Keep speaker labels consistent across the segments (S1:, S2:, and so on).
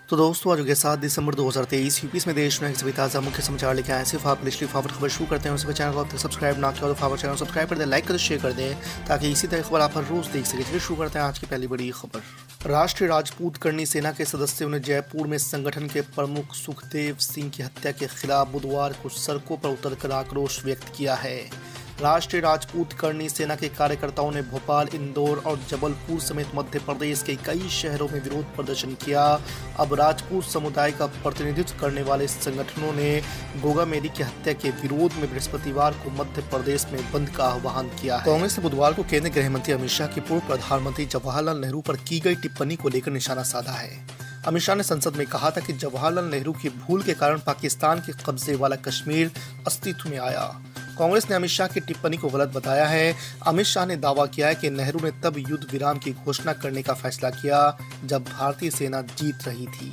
S1: तो दोस्तों आज हो गया 7 दिसंबर 2023 यूपी में देश में सभी ताज़ा मुख्य समाचार लेके आए सिर्फ आप पिछली खबर शुरू करते हैं। उससे चैनल को अब तक सब्सक्राइब ना किया तो फावर चैनल सब्सक्राइब कर दें, लाइक कर दें, शेयर कर दें ताकि इसी तरह खबर आप हर रोज देख सकें। चलिए शुरू करते हैं आज की पहली बड़ी खबर। राष्ट्रीय राजपूत करनी सेना के सदस्यों ने जयपुर में संगठन के प्रमुख सुखदेव सिंह की हत्या के खिलाफ बुधवार को सड़कों पर उतरकर आक्रोश व्यक्त किया है। राष्ट्रीय राजपूत करनी सेना के कार्यकर्ताओं ने भोपाल, इंदौर और जबलपुर समेत मध्य प्रदेश के कई शहरों में विरोध प्रदर्शन किया। अब राजपूत समुदाय का प्रतिनिधित्व करने वाले संगठनों ने गोगा मेरी की हत्या के विरोध में बृहस्पतिवार को मध्य प्रदेश में बंद का आह्वान किया है। कांग्रेस ने बुधवार को केंद्रीय गृह मंत्री अमित शाह की पूर्व प्रधानमंत्री जवाहरलाल नेहरू पर की गई टिप्पणी को लेकर निशाना साधा है। अमित शाह ने संसद में कहा था कि जवाहरलाल नेहरू की भूल के कारण पाकिस्तान के कब्जे वाला कश्मीर अस्तित्व में आया। कांग्रेस ने अमित शाह की टिप्पणी को गलत बताया है। अमित शाह ने दावा किया है कि नेहरू ने तब युद्ध विराम की घोषणा करने का फैसला किया जब भारतीय सेना जीत रही थी।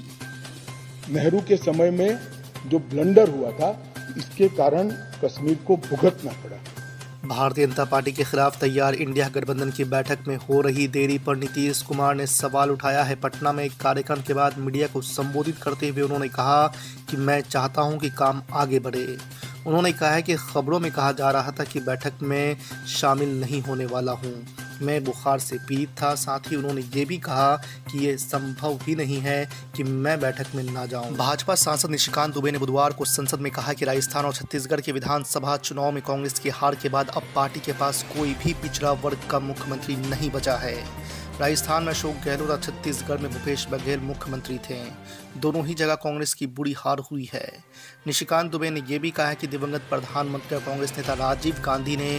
S2: नेहरू के समय में जो ब्लंडर हुआ था, इसके कारण कश्मीर को भुगतना पड़ा।
S1: भारतीय जनता पार्टी के खिलाफ तैयार इंडिया गठबंधन की बैठक में हो रही देरी पर नीतीश कुमार ने सवाल उठाया है। पटना में एक कार्यक्रम के बाद मीडिया को संबोधित करते हुए उन्होंने कहा कि मैं चाहता हूं कि काम आगे बढ़े। उन्होंने कहा है कि खबरों में कहा जा रहा था कि बैठक में शामिल नहीं होने वाला हूं। मैं बुखार से पीड़ित था। साथ ही उन्होंने ये भी कहा कि ये संभव ही नहीं है कि मैं बैठक में ना जाऊं। भाजपा सांसद निशिकांत दुबे ने बुधवार को संसद में कहा कि राजस्थान और छत्तीसगढ़ के विधानसभा चुनाव में कांग्रेस की हार के बाद अब पार्टी के पास कोई भी पिछड़ा वर्ग का मुख्यमंत्री नहीं बचा है। राजस्थान में अशोक गहलोत और छत्तीसगढ़ में भूपेश बघेल मुख्यमंत्री थे। दोनों ही जगह कांग्रेस की बुरी हार हुई है। निशिकांत दुबे ने यह भी कहा कि दिवंगत प्रधानमंत्री और कांग्रेस नेता राजीव गांधी ने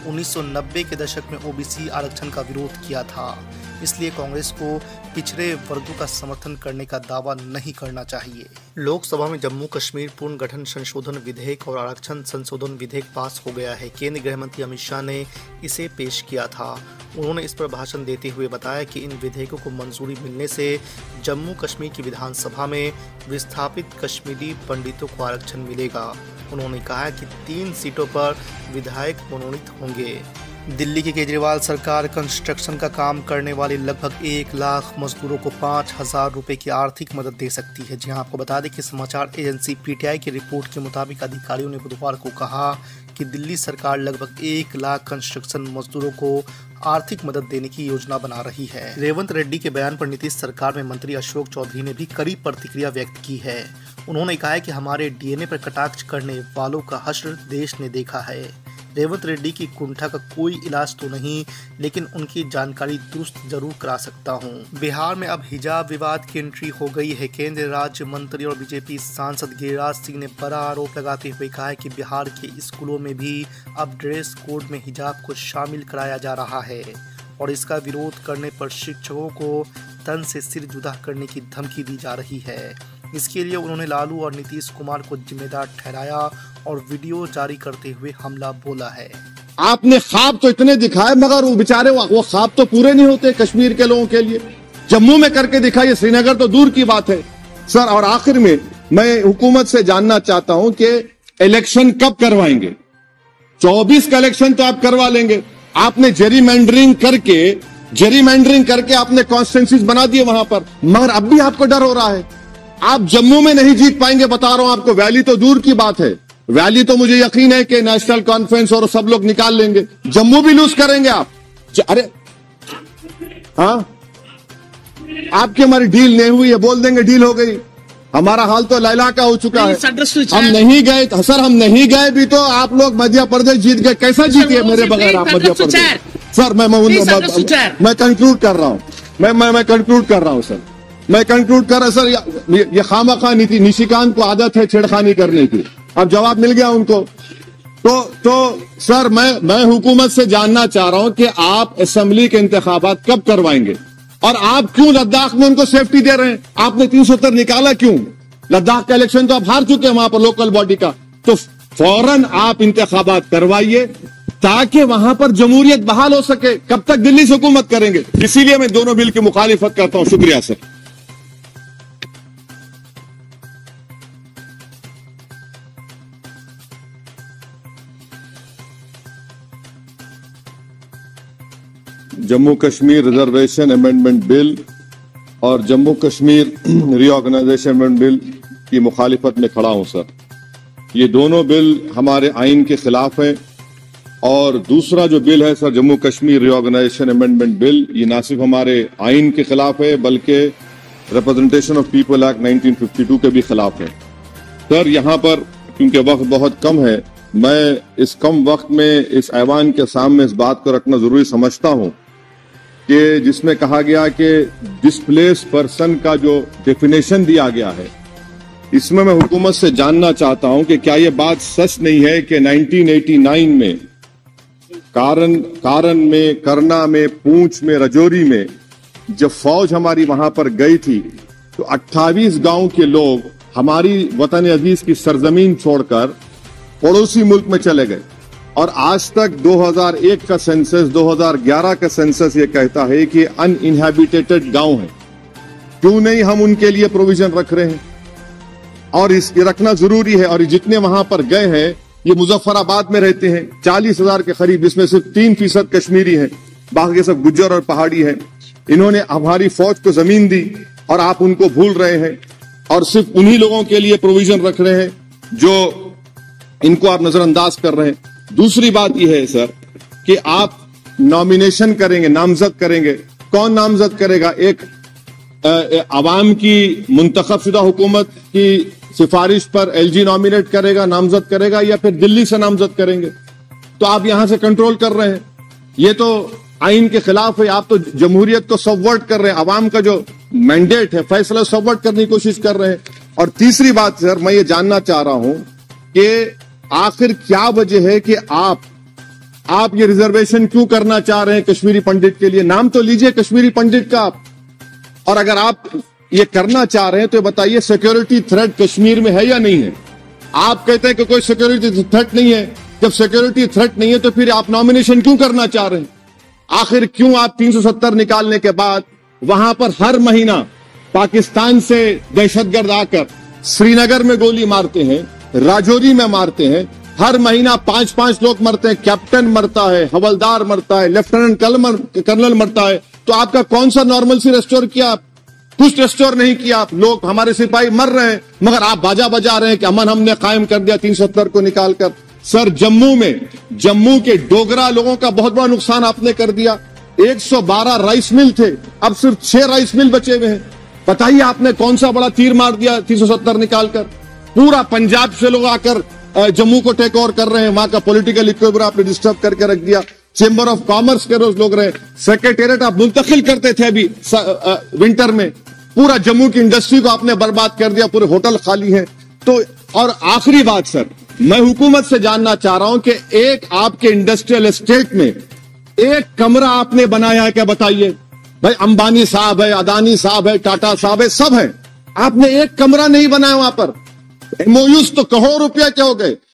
S1: 1990 के दशक में ओबीसी आरक्षण का विरोध किया था, इसलिए कांग्रेस को पिछड़े वर्गों का समर्थन करने का दावा नहीं करना चाहिए। लोकसभा में जम्मू कश्मीर पुनर्गठन संशोधन विधेयक और आरक्षण संशोधन विधेयक पास हो गया है। केंद्रीय गृह मंत्री अमित शाह ने इसे पेश किया था। उन्होंने इस पर भाषण देते हुए बताया कि इन विधेयकों को मंजूरी मिलने से जम्मू कश्मीर की विधानसभा में विस्थापित कश्मीरी पंडितों को आरक्षण मिलेगा। उन्होंने कहा कि 3 सीटों पर विधायक मनोनीत होंगे। दिल्ली की केजरीवाल सरकार कंस्ट्रक्शन का काम करने वाले लगभग 1 लाख मजदूरों को 5,000 रुपए की आर्थिक मदद दे सकती है। जी हां, आपको बता दें कि समाचार एजेंसी पीटीआई की रिपोर्ट के मुताबिक अधिकारियों ने बुधवार को कहा कि दिल्ली सरकार लगभग 1 लाख कंस्ट्रक्शन मजदूरों को आर्थिक मदद देने की योजना बना रही है। रेवंत रेड्डी के बयान पर नीतीश सरकार में मंत्री अशोक चौधरी ने भी कड़ी प्रतिक्रिया व्यक्त की है। उन्होंने कहा है कि हमारे डीएनए पर कटाक्ष करने वालों का हश्र देश ने देखा है। रेवंत रेड्डी की कुंठा का कोई इलाज तो नहीं, लेकिन उनकी जानकारी दुरुस्त जरूर करा सकता हूं। बिहार में अब हिजाब विवाद की एंट्री हो गई है। केंद्रीय राज्य मंत्री और बीजेपी सांसद गिरिराज सिंह ने बड़ा आरोप लगाते हुए कहा है कि बिहार के स्कूलों में भी अब ड्रेस कोड में हिजाब को शामिल कराया जा रहा है और इसका विरोध करने पर शिक्षकों को तन से सिर जुदा करने की धमकी दी जा रही है। इसके लिए उन्होंने लालू और नीतीश कुमार को जिम्मेदार ठहराया और वीडियो जारी करते हुए हमला बोला है।
S3: आपने ख्वाब तो इतने दिखाए, मगर वो बेचारे वो ख्वाब तो पूरे नहीं होते कश्मीर के लोगों के लिए। जम्मू में करके दिखाइए, श्रीनगर तो दूर की बात है सर। और आखिर में मैं हुकूमत से जानना चाहता हूं कि इलेक्शन कब करवाएंगे? 24 का इलेक्शन तो आप करवा लेंगे। आपने जेरीमैंडरिंग करके आपने कॉन्स्टिट्यूंसीज बना दिए वहां पर, मगर अब भी आपको डर हो रहा है। आप जम्मू में नहीं जीत पाएंगे, बता रहा हूं आपको। वैली तो दूर की बात है, वैली तो मुझे यकीन है कि नेशनल कॉन्फ्रेंस और सब लोग निकाल लेंगे। जम्मू भी लूज करेंगे आप। अरे हाँ, आपकी हमारी डील नहीं हुई है, बोल देंगे डील हो गई। हमारा हाल तो लैला का हो चुका है। हम नहीं गए सर, हम नहीं गए भी तो आप लोग मध्य प्रदेश जीत गए। कैसा जीतिए मेरे बगैर आप मध्य प्रदेश? सर मैं कंक्लूड कर रहा हूं। मैं कंक्लूड कर रहा हूं सर। मैं कंक्लूड कर रहा सर। ये खामखा नीति, निशिकांत को आदत है छेड़खानी करने की। अब जवाब मिल गया उनको। तो सर मैं हुकूमत से जानना चाह रहा हूं कि आप असेंबली के इंतखाबात कब करवाएंगे और आप क्यों लद्दाख में उनको सेफ्टी दे रहे हैं? आपने 370 निकाला क्यों? लद्दाख का इलेक्शन तो आप हार चुके हैं वहां पर लोकल बॉडी का। तो फौरन आप इंतखाबात करवाइए ताकि वहां पर जमहूरियत बहाल हो सके। कब तक दिल्ली से हुकूमत करेंगे? इसीलिए मैं दोनों बिल की मुखालिफत करता हूं। शुक्रिया sir. Jammu Kashmir reservation amendment bill और जम्मू कश्मीर रीऑर्गेनाइजेशन बिल की मुखालिफत में खड़ा हूं सर। ये दोनों बिल हमारे आइन के खिलाफ हैं। और दूसरा जो बिल है sir, Jammu Kashmir reorganisation amendment bill, ये ना सिर्फ हमारे आइन के खिलाफ है बल्कि रिप्रेजेंटेशन ऑफ पीपल एक्ट 1952 के भी खिलाफ है। सर यहाँ पर क्योंकि वक्त बहुत कम है, मैं इस कम वक्त में इस ऐवान के सामने इस बात को रखना जरूरी समझता हूँ कि जिसमें कहा गया कि डिस्प्लेस पर्सन का जो डेफिनेशन दिया गया है, इसमें मैं हुकूमत से जानना चाहता हूं कि क्या यह बात सच नहीं है कि 1989 में कारण में, करना में, पूंछ में, रजौरी में जब फौज हमारी वहां पर गई थी तो 28 गांव के लोग हमारी वतन अजीज की सरजमीन छोड़कर पड़ोसी मुल्क में चले गए। और आज तक 2001 का सेंसस, 2011 का सेंसस ये कहता है कि अनइनहैबिटेटेड गांव है। क्यों नहीं हम उनके लिए प्रोविजन रख रहे हैं? और ये रखना जरूरी है। और जितने वहां पर गए हैं ये मुजफ्फराबाद में रहते हैं, 40,000 के करीब, इसमें सिर्फ 3% कश्मीरी हैं, बाकी सब गुज्जर और पहाड़ी हैं। इन्होंने हमारी फौज को जमीन दी और आप उनको भूल रहे हैं और सिर्फ उन्हीं लोगों के लिए प्रोविजन रख रहे हैं जो इनको आप नजरअंदाज कर रहे हैं। दूसरी बात यह है सर कि आप नॉमिनेशन करेंगे, नामजद करेंगे। कौन नामजद करेगा? एक अवाम की मुंतखब शुदा हुकूमत की सिफारिश पर एलजी नॉमिनेट करेगा, नामजद करेगा, या फिर दिल्ली से नामजद करेंगे? तो आप यहां से कंट्रोल कर रहे हैं। ये तो आइन के खिलाफ है। आप तो जमहूरियत को सबवर्ट कर रहे हैं। अवाम का जो मैंडेट है, फैसला सबवर्ट करने की कोशिश कर रहे हैं। और तीसरी बात सर, मैं ये जानना चाह रहा हूं कि आखिर क्या वजह है कि आप ये रिजर्वेशन क्यों करना चाह रहे हैं कश्मीरी पंडित के लिए? नाम तो लीजिए कश्मीरी पंडित का आप। और अगर आप ये करना चाह रहे हैं तो बताइए सिक्योरिटी थ्रेट कश्मीर में है या नहीं है? आप कहते हैं कि कोई सिक्योरिटी थ्रेट नहीं है। जब सिक्योरिटी थ्रेट नहीं है तो फिर आप नॉमिनेशन क्यों करना चाह रहे हैं? आखिर क्यों आप 370 निकालने के बाद वहां पर हर महीना पाकिस्तान से दहशतगर्द आकर श्रीनगर में गोली मारते हैं, राजौरी में मारते हैं, हर महीना 5-5 लोग मरते हैं, कैप्टन मरता है, हवलदार मरता है, लेफ्टिनेंट कर्नल मरता है, तो आपका कौन सा नॉर्मल सी रेस्टोर किया? कुछ रेस्टोर नहीं किया। आप लोग, हमारे सिपाही मर रहे हैं, मगर आप बाजा बजा रहे हैं कि अमन हमने कायम कर दिया 370 को निकालकर। सर जम्मू के डोगरा लोगों का बहुत बड़ा नुकसान आपने कर दिया। 112 राइस मिल थे, अब सिर्फ 6 राइस मिल बचे हुए हैं। बताइए आपने कौन सा बड़ा तीर मार दिया 370 निकालकर। पूरा पंजाब से लोग आकर जम्मू को टेक ओवर कर रहे हैं। वहां का पॉलिटिकल इक्विलिब्रियम आपने डिस्टर्ब करके रख दिया। चेंबर ऑफ कॉमर्स के रोज लोग रहे, सेक्रेटेरिएट आप मुंतकिल करते थे अभी विंटर में, पूरा जम्मू की इंडस्ट्री को आपने बर्बाद कर दिया, पूरे होटल खाली हैं। तो और आखिरी बात सर, मैं हुकूमत से जानना चाह रहा हूं कि एक आपके इंडस्ट्रियल एस्टेट में एक कमरा आपने बनाया है क्या? बताइए भाई, अंबानी साहब है, अदानी साहब है, टाटा साहब है, सब है, आपने एक कमरा नहीं बनाया वहां पर। एमओयूज तो करोड़ रुपया के हो गए।